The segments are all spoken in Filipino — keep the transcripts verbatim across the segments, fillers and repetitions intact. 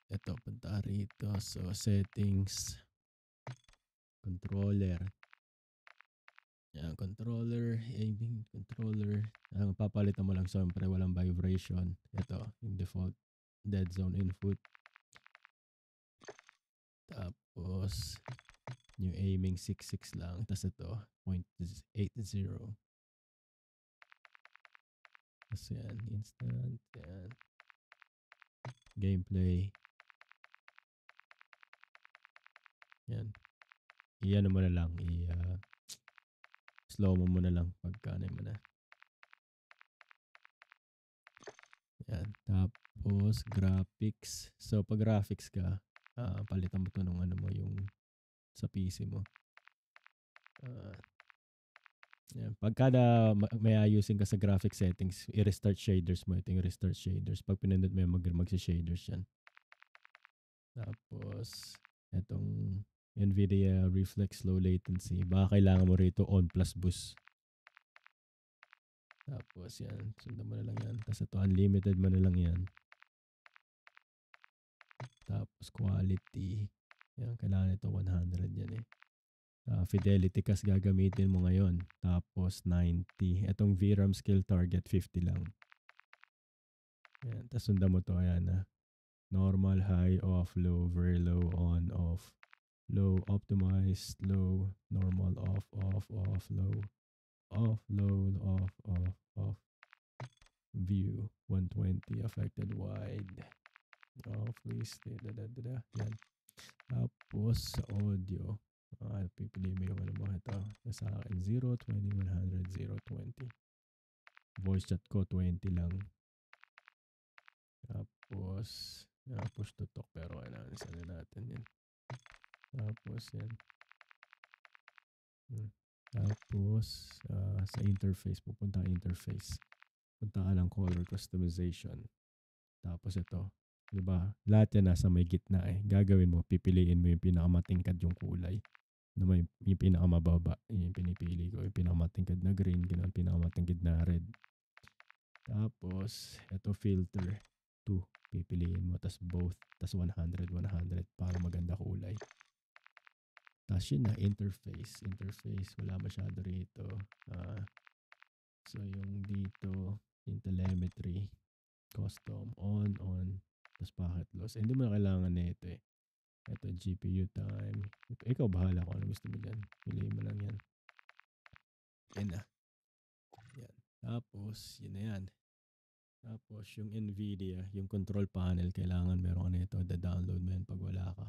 Ito, punta rito. So, settings. Controller. Yan, controller. Aiming controller. Ang papalitan mo lang siyempre walang vibration. Ito, yung default dead zone input. Tapos, yung aiming six six lang. Tapos ito, zero point eight zero. Tapos yan, instant. Yan. Gameplay. Yan. Iyan mo na lang. I, uh, slow mo muna lang pagka ano mo na. Yan. Tapos, graphics. So, pag graphics ka, uh, palitan mo to nung ano mo, yung sa P C mo. Uh, yan. Pag kada may ayusin ka sa graphic settings, i-restart shaders mo. Ito yung restart shaders. Pag pinindot mo yung mag- mag-shaders yan. Tapos, itong NVIDIA Reflex Low Latency. Baka kailangan mo rito on plus boost. Tapos yan, sundan mo na lang yan. Tapos ito, unlimited mo na lang yan. Tapos quality. Yan, kailangan ito one hundred yan eh. Uh, fidelity kasi gagamitin mo ngayon. Tapos ninety. Itong V RAM skill target fifty lang. Yan, tapos sundan mo to. Ayan na. Normal, high, off, low, very low, on, off. Low, optimized, low, normal, off, off, off, low, off, low, off, off, off. View, one twenty, affected wide. Off, please. Da, da, da, da, da. Yan. Tapos sa audio, ah, pipili mo yung ano mo ito. Sa akin, zero, twenty, one hundred, zero, twenty. Voice chat ko, twenty lang. Tapos, uh, push to talk, pero kailangan isa na natin yan. Tapos yan. Hmm. Tapos, uh, sa interface, pupunta ka interface. Punta ka ng color customization. Tapos ito, di ba? Lahat yan nasa may gitna eh. Gagawin mo, pipiliin mo yung pinakamatingkad yung kulay. Na may, yung pinakamababa, yung pinipili ko. Yung pinakamatingkad na green, gano'n, pinakamatingkad na red. Tapos, ito filter. two, pipiliin mo. Tapos both, tapos one hundred, one hundred para maganda kulay. Tapos yun na, interface. Interface, wala masyado rito. Uh, so yung dito, yung telemetry, custom, on, on, tapos packet loss. Eh, hindi mo na kailangan na ito eh. Ito, G P U time. Ito, ikaw bahala kung ano gusto mo dyan. Piliin mo lang yan. Yan na. Yan. Tapos, yun na yan. Tapos, yung NVIDIA, yung control panel, kailangan meron ka na ito. Da-download mo yan pag wala ka.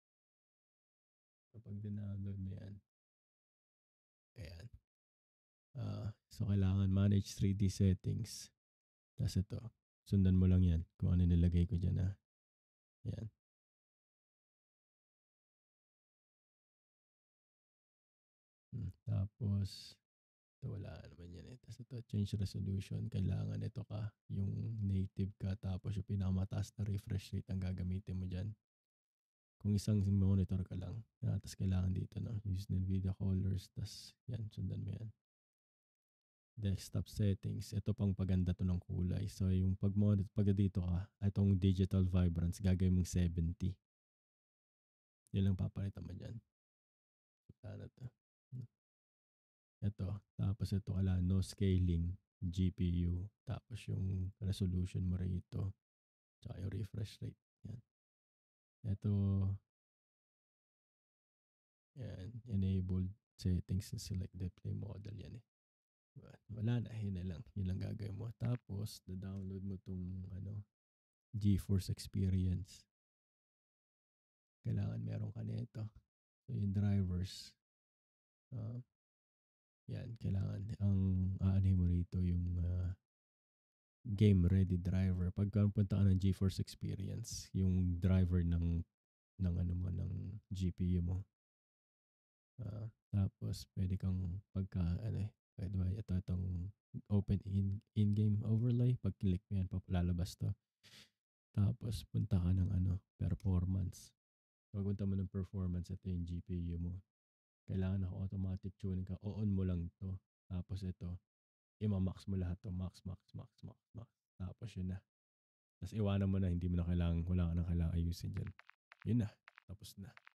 Kapag dinownload mo yan, ayan. Uh, so, kailangan manage three D settings. Tapos ito, sundan mo lang yan kung ano nilagay ko dyan. Ha? Yan. Hmm. Tapos, ito wala naman yan eh. Tapos ito, change resolution. Kailangan ito ka, yung native ka. Tapos yung pinakamataas na refresh rate ang gagamitin mo dyan. Kung isang monitor ka lang. Yeah, tapos kailangan dito na use NVIDIA colors. Tapos yan, sundan mo yan. Desktop settings. Ito pang paganda to ng kulay. So yung pag, pag dito ka, itong digital vibrance, gagawin mong seventy. Yan lang papalitan mo dyan. Ano to? Ito. Tapos ito kailangan no scaling. G P U. Tapos yung resolution mo rito. Tsaka yung refresh rate. Yan. Ito, yan, enabled settings and select display model yan eh. Wala na, yun na lang. Yun lang gagawin mo. Tapos, da-download mo tong ano, GeForce Experience. Kailangan meron ka nito. So, yung drivers. Uh, yan, kailangan. Ang aanay mo rito yung uh, game ready driver. Pagka punta ka ng GeForce Experience, yung driver ng ng ano mo, ng G P U mo. Uh, tapos, pwede kang pagka, ano eh, pwede ba, ito itong open in, in-game overlay. Pag click mo yan, lalabas to. Tapos, punta ka ng ano, performance. Pag punta mo ng performance, ito yung G P U mo. Kailangan naka automatic tuning ka. O-on mo lang to. Tapos ito, ima-max mo lahat to. Max, max, max, max, max. Tapos yun na. Tas iwanan mo na, hindi mo na kailangang wala ka ng kailangang ayusin diyan. Yun na, tapos na.